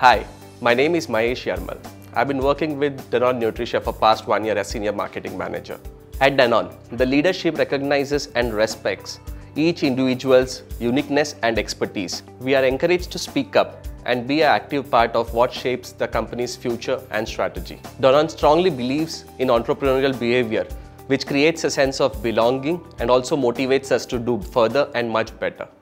Hi, my name is Mahesh Yarmal. I've been working with Danone Nutricia for past 1 year as Senior Marketing Manager. At Danone, the leadership recognizes and respects each individual's uniqueness and expertise. We are encouraged to speak up and be an active part of what shapes the company's future and strategy. Danone strongly believes in entrepreneurial behavior, which creates a sense of belonging and also motivates us to do further and much better.